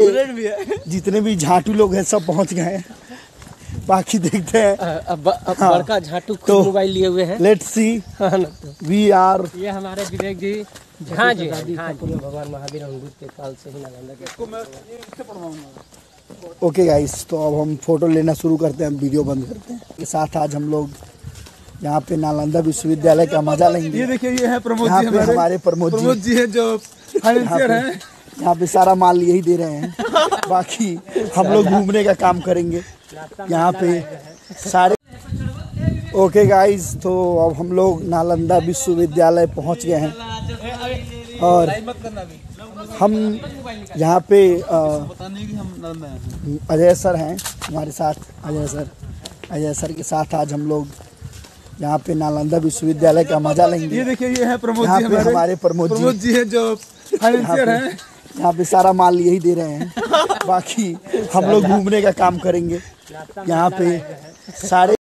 जितने भी झाटू लोग हैं सब पहुंच गए हैं। बाकी देखते हैं। अब बड़का झाटू खुद मोबाइल लिए हुए हैं। Let's see we are. ये हमारे विवेक जी हाँ जी भगवान महावीर अंगूर के काल से ही नालंदा के। ओके गाइस, तो अब हम फोटो लेना शुरू करते हैं, वीडियो बंद करते हैं। के साथ आज हम लोग यहाँ पे नालंदा विश्वविद्यालय का मजा लेंगे। ये देखिए, ये है प्रमोद जी, हमारे प्रमोद जी है जो फाइनेंशियर हैं। यहाँ पे सारा माल यही दे रहे हैं। बाकी हम लोग घूमने का काम करेंगे यहाँ पे सारे। ओके गाइस, तो अब हम लोग नालंदा विश्वविद्यालय पहुँच गए हैं और हम यहाँ पे अजय सर हैं हमारे साथ। अजय सर के साथ आज हम लोग यहाँ पे नालंदा विश्वविद्यालय का मजा लेंगे। ये देखिए, ये है प्रमोद जी, हमारे प्रमोद जी है जो फाइनेंशियर हैं। यहाँ पे सारा माल यही दे रहे हैं। बाकी हम लोग घूमने का काम करेंगे यहाँ पे सारे।